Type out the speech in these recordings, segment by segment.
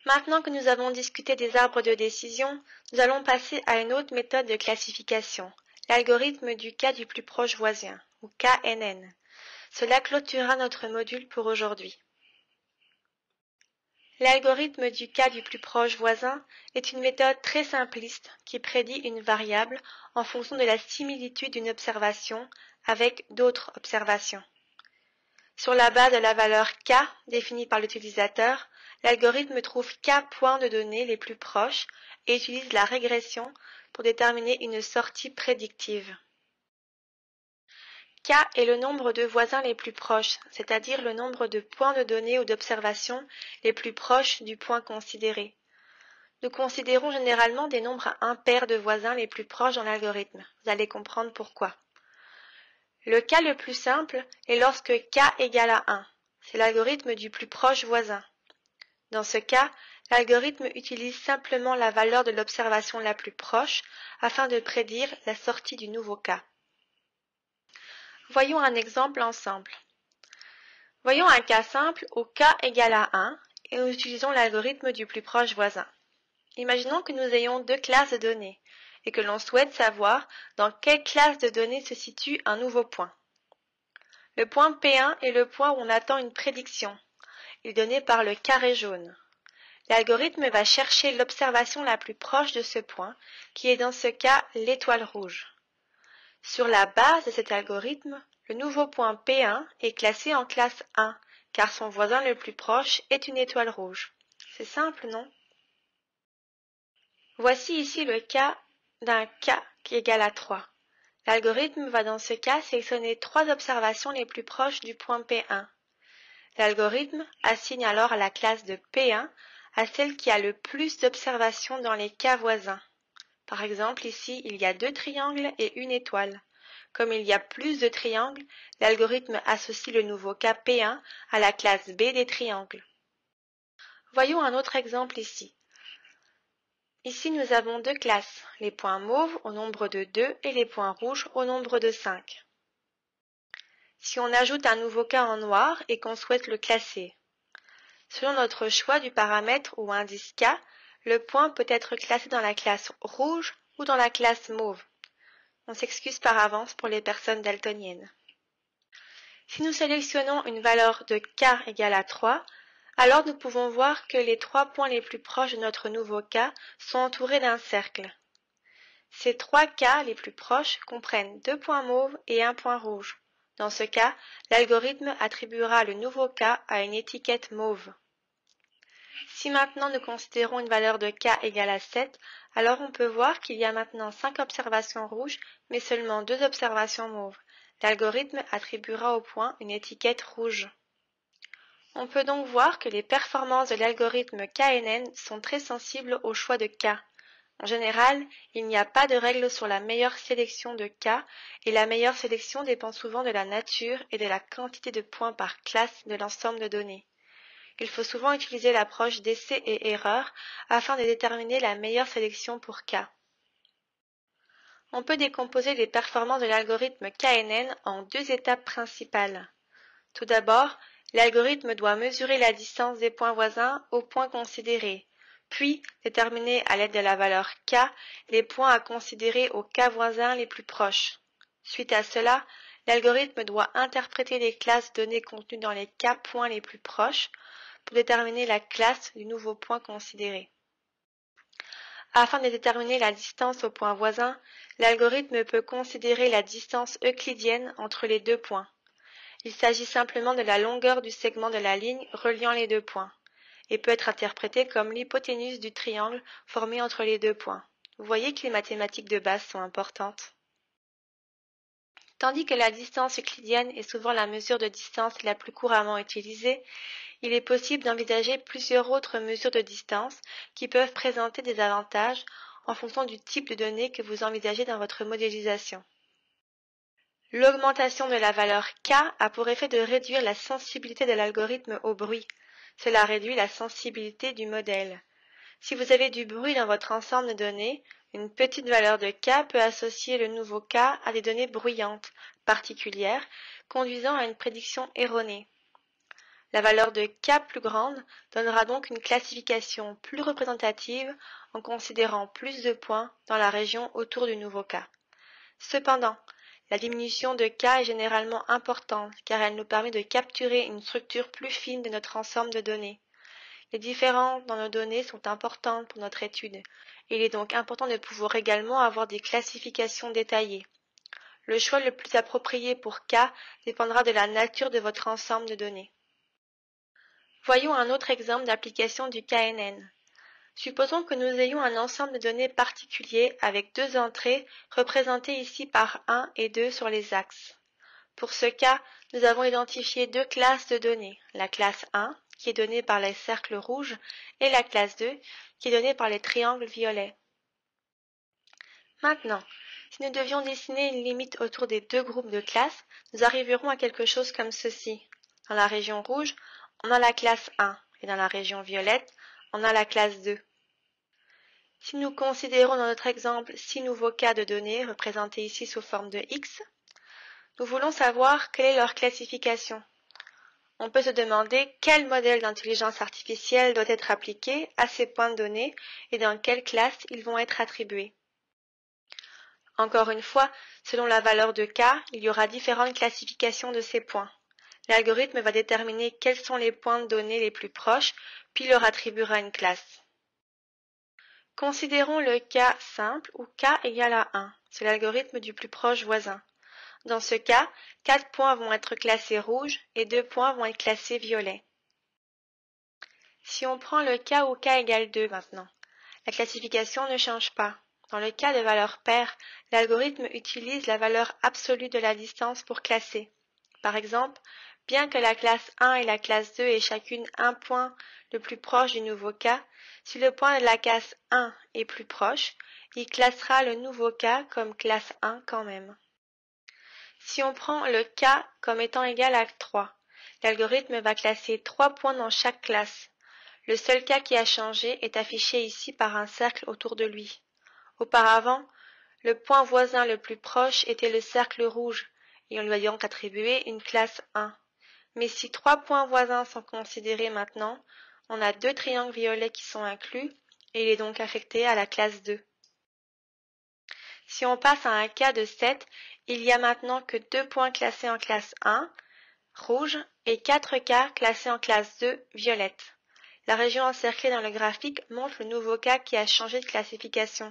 Maintenant que nous avons discuté des arbres de décision, nous allons passer à une autre méthode de classification, l'algorithme du cas du plus proche voisin, ou KNN. Cela clôturera notre module pour aujourd'hui. L'algorithme du cas du plus proche voisin est une méthode très simpliste qui prédit une variable en fonction de la similitude d'une observation avec d'autres observations. Sur la base de la valeur k définie par l'utilisateur, l'algorithme trouve k points de données les plus proches et utilise la régression pour déterminer une sortie prédictive. K est le nombre de voisins les plus proches, c'est-à-dire le nombre de points de données ou d'observations les plus proches du point considéré. Nous considérons généralement des nombres impairs de voisins les plus proches dans l'algorithme. Vous allez comprendre pourquoi. Le cas le plus simple est lorsque k égale à 1. C'est l'algorithme du plus proche voisin. Dans ce cas, l'algorithme utilise simplement la valeur de l'observation la plus proche afin de prédire la sortie du nouveau cas. Voyons un exemple ensemble. Voyons un cas simple où k égale à 1 et nous utilisons l'algorithme du plus proche voisin. Imaginons que nous ayons deux classes de données et que l'on souhaite savoir dans quelle classe de données se situe un nouveau point. Le point P1 est le point où on attend une prédiction. Il est donné par le carré jaune. L'algorithme va chercher l'observation la plus proche de ce point, qui est dans ce cas l'étoile rouge. Sur la base de cet algorithme, le nouveau point P1 est classé en classe 1, car son voisin le plus proche est une étoile rouge. C'est simple, non? Voici ici le cas d'un k qui égale à 3. L'algorithme va dans ce cas sélectionner 3 observations les plus proches du point P1. L'algorithme assigne alors à la classe de P1 à celle qui a le plus d'observations dans les cas voisins. Par exemple, ici, il y a 2 triangles et une étoile. Comme il y a plus de triangles, l'algorithme associe le nouveau cas P1 à la classe B des triangles. Voyons un autre exemple ici. Ici, nous avons 2 classes, les points mauves au nombre de 2 et les points rouges au nombre de 5. Si on ajoute un nouveau cas en noir et qu'on souhaite le classer, selon notre choix du paramètre ou indice k, le point peut être classé dans la classe rouge ou dans la classe mauve. On s'excuse par avance pour les personnes daltoniennes. Si nous sélectionnons une valeur de k égale à 3, alors nous pouvons voir que les 3 points les plus proches de notre nouveau cas sont entourés d'un cercle. Ces 3 cas les plus proches comprennent 2 points mauves et 1 point rouge. Dans ce cas, l'algorithme attribuera le nouveau cas à une étiquette mauve. Si maintenant nous considérons une valeur de k égale à 7, alors on peut voir qu'il y a maintenant 5 observations rouges, mais seulement 2 observations mauves. L'algorithme attribuera au point une étiquette rouge. On peut donc voir que les performances de l'algorithme KNN sont très sensibles au choix de k. En général, il n'y a pas de règle sur la meilleure sélection de k et la meilleure sélection dépend souvent de la nature et de la quantité de points par classe de l'ensemble de données. Il faut souvent utiliser l'approche d'essai et erreur afin de déterminer la meilleure sélection pour k. On peut décomposer les performances de l'algorithme KNN en 2 étapes principales. Tout d'abord, l'algorithme doit mesurer la distance des points voisins aux points considérés, puis déterminer à l'aide de la valeur k les points à considérer aux cas voisins les plus proches. Suite à cela, l'algorithme doit interpréter les classes données contenues dans les k points les plus proches pour déterminer la classe du nouveau point considéré. Afin de déterminer la distance au point voisin, l'algorithme peut considérer la distance euclidienne entre les 2 points. Il s'agit simplement de la longueur du segment de la ligne reliant les 2 points, et peut être interprété comme l'hypoténuse du triangle formé entre les 2 points. Vous voyez que les mathématiques de base sont importantes. Tandis que la distance euclidienne est souvent la mesure de distance la plus couramment utilisée, il est possible d'envisager plusieurs autres mesures de distance qui peuvent présenter des avantages en fonction du type de données que vous envisagez dans votre modélisation. L'augmentation de la valeur k a pour effet de réduire la sensibilité de l'algorithme au bruit. Cela réduit la sensibilité du modèle. Si vous avez du bruit dans votre ensemble de données, une petite valeur de k peut associer le nouveau k à des données bruyantes, particulières, conduisant à une prédiction erronée. La valeur de k plus grande donnera donc une classification plus représentative en considérant plus de points dans la région autour du nouveau k. Cependant, la diminution de k est généralement importante car elle nous permet de capturer une structure plus fine de notre ensemble de données. Les différences dans nos données sont importantes pour notre étude et il est donc important de pouvoir également avoir des classifications détaillées. Le choix le plus approprié pour k dépendra de la nature de votre ensemble de données. Voyons un autre exemple d'application du KNN. Supposons que nous ayons un ensemble de données particulier avec deux entrées représentées ici par 1 et 2 sur les axes. Pour ce cas, nous avons identifié deux classes de données, la classe 1 qui est donnée par les cercles rouges et la classe 2 qui est donnée par les triangles violets. Maintenant, si nous devions dessiner une limite autour des deux groupes de classes, nous arriverons à quelque chose comme ceci. Dans la région rouge, on a la classe 1 et dans la région violette, on a la classe 2. Si nous considérons dans notre exemple 6 nouveaux cas de données représentés ici sous forme de X, nous voulons savoir quelle est leur classification. On peut se demander quel modèle d'intelligence artificielle doit être appliqué à ces points de données et dans quelle classe ils vont être attribués. Encore une fois, selon la valeur de k, il y aura différentes classifications de ces points. L'algorithme va déterminer quels sont les points de données les plus proches, puis leur attribuera une classe. Considérons le cas simple où k égale à 1. C'est l'algorithme du plus proche voisin. Dans ce cas, 4 points vont être classés rouges et 2 points vont être classés violets. Si on prend le cas où k égale 2 maintenant, la classification ne change pas. Dans le cas de valeur paire, l'algorithme utilise la valeur absolue de la distance pour classer. Par exemple, bien que la classe 1 et la classe 2 aient chacune un point le plus proche du nouveau cas, si le point de la classe 1 est plus proche, il classera le nouveau cas comme classe 1 quand même. Si on prend le k comme étant égal à 3, l'algorithme va classer 3 points dans chaque classe. Le seul cas qui a changé est affiché ici par un cercle autour de lui. Auparavant, le point voisin le plus proche était le cercle rouge, et on lui a donc attribué une classe 1. Mais si 3 points voisins sont considérés maintenant, on a 2 triangles violets qui sont inclus, et il est donc affecté à la classe 2. Si on passe à un cas de 7, il y a maintenant que 2 points classés en classe 1, rouge, et 4 cas classés en classe 2, violette. La région encerclée dans le graphique montre le nouveau cas qui a changé de classification.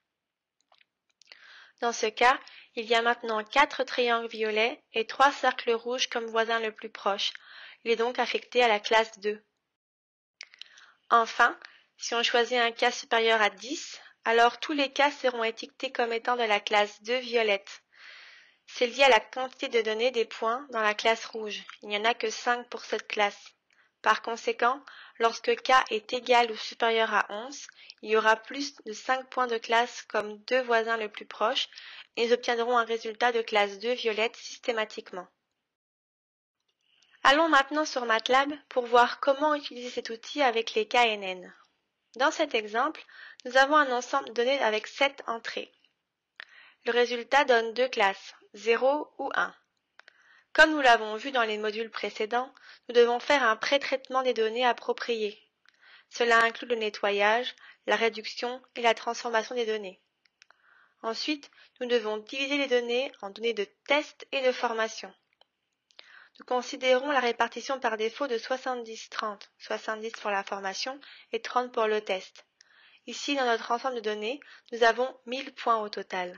Dans ce cas, il y a maintenant 4 triangles violets et 3 cercles rouges comme voisin le plus proche. Il est donc affecté à la classe 2. Enfin, si on choisit un cas supérieur à 10, alors tous les cas seront étiquetés comme étant de la classe 2 violette. C'est lié à la quantité de données des points dans la classe rouge. Il n'y en a que 5 pour cette classe. Par conséquent, lorsque k est égal ou supérieur à 11, il y aura plus de 5 points de classe comme deux voisins le plus proches et ils obtiendront un résultat de classe 2 violette systématiquement. Allons maintenant sur MATLAB pour voir comment utiliser cet outil avec les KNN. Dans cet exemple, nous avons un ensemble de données avec 7 entrées. Le résultat donne deux classes, 0 ou 1. Comme nous l'avons vu dans les modules précédents, nous devons faire un pré-traitement des données approprié. Cela inclut le nettoyage, la réduction et la transformation des données. Ensuite, nous devons diviser les données en données de test et de formation. Nous considérons la répartition par défaut de 70-30, 70 pour la formation et 30 pour le test. Ici, dans notre ensemble de données, nous avons 1000 points au total.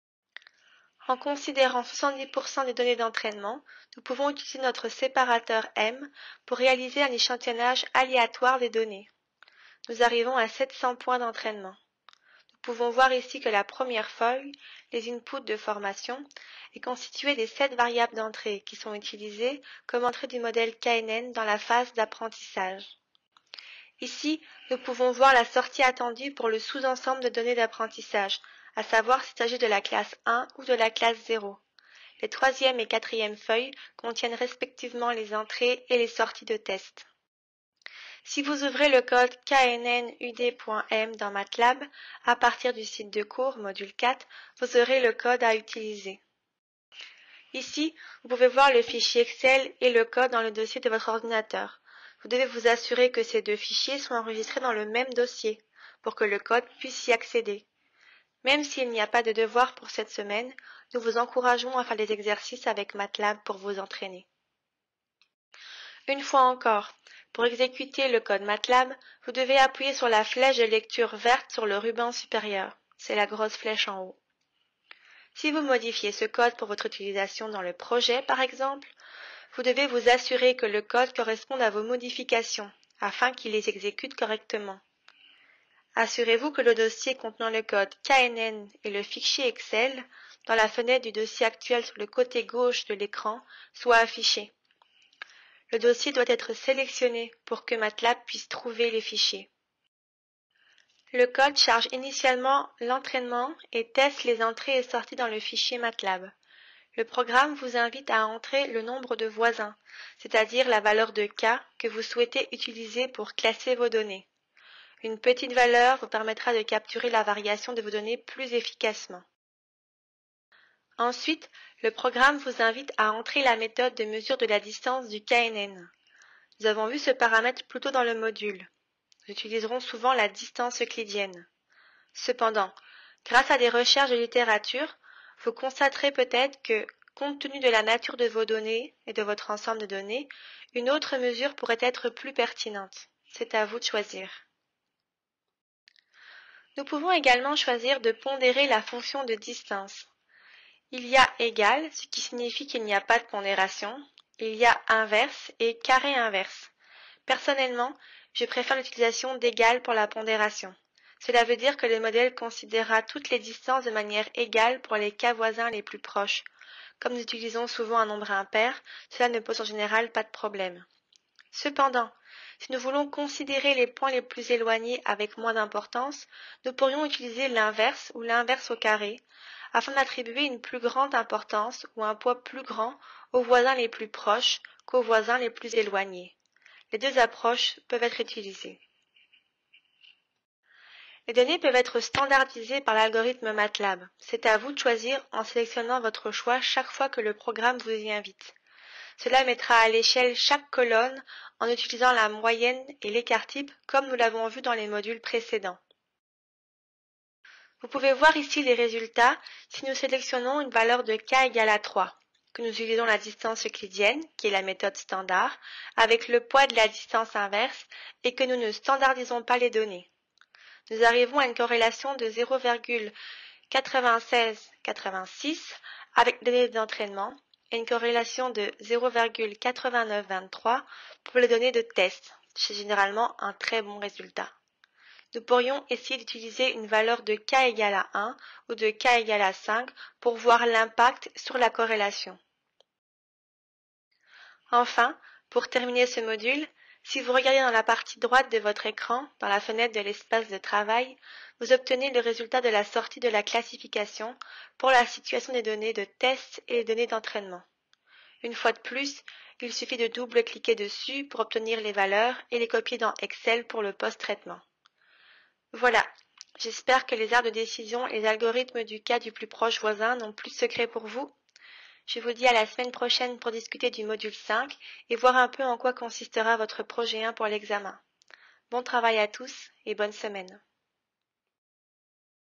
En considérant 70% des données d'entraînement, nous pouvons utiliser notre séparateur M pour réaliser un échantillonnage aléatoire des données. Nous arrivons à 700 points d'entraînement. Nous pouvons voir ici que la première feuille, les inputs de formation, est constituée des 7 variables d'entrée qui sont utilisées comme entrée du modèle KNN dans la phase d'apprentissage. Ici, nous pouvons voir la sortie attendue pour le sous-ensemble de données d'apprentissage, à savoir s'il s'agit de la classe 1 ou de la classe 0. Les troisième et quatrième feuilles contiennent respectivement les entrées et les sorties de test. Si vous ouvrez le code knnud.m dans MATLAB, à partir du site de cours, module 4, vous aurez le code à utiliser. Ici, vous pouvez voir le fichier Excel et le code dans le dossier de votre ordinateur. Vous devez vous assurer que ces deux fichiers sont enregistrés dans le même dossier pour que le code puisse y accéder. Même s'il n'y a pas de devoir pour cette semaine, nous vous encourageons à faire des exercices avec MATLAB pour vous entraîner. Une fois encore, pour exécuter le code MATLAB, vous devez appuyer sur la flèche de lecture verte sur le ruban supérieur. C'est la grosse flèche en haut. Si vous modifiez ce code pour votre utilisation dans le projet, par exemple, vous devez vous assurer que le code corresponde à vos modifications, afin qu'il les exécute correctement. Assurez-vous que le dossier contenant le code KNN et le fichier Excel, dans la fenêtre du dossier actuel sur le côté gauche de l'écran, soient affichés. Le dossier doit être sélectionné pour que MATLAB puisse trouver les fichiers. Le code charge initialement l'entraînement et teste les entrées et sorties dans le fichier MATLAB. Le programme vous invite à entrer le nombre de voisins, c'est-à-dire la valeur de K que vous souhaitez utiliser pour classer vos données. Une petite valeur vous permettra de capturer la variation de vos données plus efficacement. Ensuite, le programme vous invite à entrer la méthode de mesure de la distance du KNN. Nous avons vu ce paramètre plus tôt dans le module. Nous utiliserons souvent la distance euclidienne. Cependant, grâce à des recherches de littérature, vous constaterez peut-être que, compte tenu de la nature de vos données et de votre ensemble de données, une autre mesure pourrait être plus pertinente. C'est à vous de choisir. Nous pouvons également choisir de pondérer la fonction de distance. Il y a égal, ce qui signifie qu'il n'y a pas de pondération. Il y a inverse et carré inverse. Personnellement, je préfère l'utilisation d'égal pour la pondération. Cela veut dire que le modèle considérera toutes les distances de manière égale pour les cas voisins les plus proches. Comme nous utilisons souvent un nombre impair, cela ne pose en général pas de problème. Cependant, si nous voulons considérer les points les plus éloignés avec moins d'importance, nous pourrions utiliser l'inverse ou l'inverse au carré, afin d'attribuer une plus grande importance ou un poids plus grand aux voisins les plus proches qu'aux voisins les plus éloignés. Les deux approches peuvent être utilisées. Les données peuvent être standardisées par l'algorithme MATLAB. C'est à vous de choisir en sélectionnant votre choix chaque fois que le programme vous y invite. Cela mettra à l'échelle chaque colonne en utilisant la moyenne et l'écart-type comme nous l'avons vu dans les modules précédents. Vous pouvez voir ici les résultats si nous sélectionnons une valeur de k égale à 3, que nous utilisons la distance euclidienne, qui est la méthode standard, avec le poids de la distance inverse et que nous ne standardisons pas les données. Nous arrivons à une corrélation de 0,9686 avec les données d'entraînement et une corrélation de 0,8923 pour les données de test. C'est généralement un très bon résultat. Nous pourrions essayer d'utiliser une valeur de k égale à 1 ou de k égale à 5 pour voir l'impact sur la corrélation. Enfin, pour terminer ce module, si vous regardez dans la partie droite de votre écran, dans la fenêtre de l'espace de travail, vous obtenez le résultat de la sortie de la classification pour la situation des données de test et des données d'entraînement. Une fois de plus, il suffit de double-cliquer dessus pour obtenir les valeurs et les copier dans Excel pour le post-traitement. Voilà, j'espère que les aires de décision et les algorithmes du cas du plus proche voisin n'ont plus de secret pour vous. Je vous dis à la semaine prochaine pour discuter du module 5 et voir un peu en quoi consistera votre projet 1 pour l'examen. Bon travail à tous et bonne semaine.